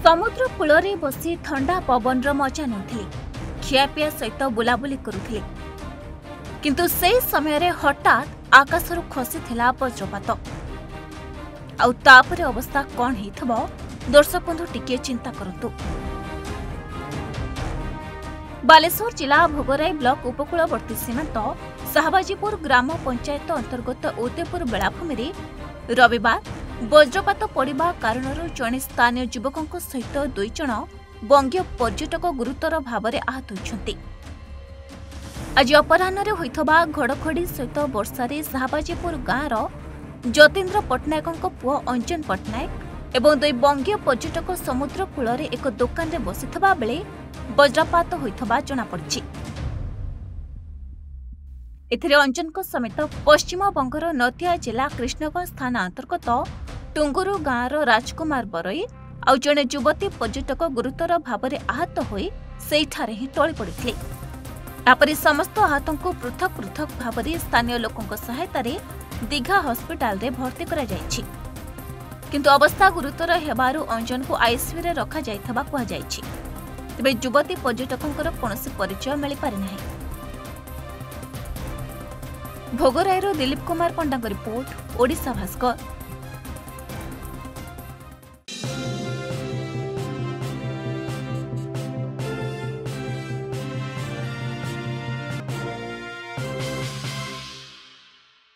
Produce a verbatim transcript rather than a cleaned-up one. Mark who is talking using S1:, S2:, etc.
S1: समुद्र कूल बसी ठंडा पवन मजा नौथिले खियापिया सहित बुलाबुली करुथिले किंतु से समय हठात आकाशरू खसीथिला वज्रपात आउ तापरे अवस्था कौन हेइथबो दर्शक बंधु टिके चिंता करंतु। बालेश्वर जिला भोगराई ब्लॉक उपकूलवर्ती सीमांत शाहबाजीपुर ग्राम पंचायत अंतर्गत उदयपुर बेलाभूमि में रविवार वज्रपात पड़ा कारण जड़े स्थानीय युवकों सहित दुई जन बंगीय पर्यटक गुरुतर भाव में आहत होती। आज अपराह्न होइथबा घड़घड़ी सहित वर्षारे शाहबाजीपुर गाँवर जतीन्द्र पट्टनायक पुओ अंजन पट्टनायक एवं दुई बंगीय पर्यटक समुद्र कूल एक दुकान में बसिथिबा बेले वज्रपात होइथबा जଣା पड़िछि। एथिरे अंजन समेत पश्चिम बंगर नदिया जिला कृष्णगंज थाना अंतर्गत टुंगुरु गाँवर राजकुमार बरई आउ जड़े युवती पर्यटक गुरुतर भाव में आहत होई सेठारे ही टळी पड़िथिले। यापरि समस्त आहतों को पृथक पृथक भाव में स्थानीय लोकों सहायता दीघा हस्पिटाल रे भर्ती करा जायछि किंतु अवस्था गुरुतर हेबारु अंजन को आईसीयू रे रखा जायथबा कुहा जायछि। तेबे युवती पर्यटकंकर कोनोसी परिचय मिली पारि नाही। भोगराईर दिलीप कुमार पंडा रिपोर्ट ओडिशा भास्कर।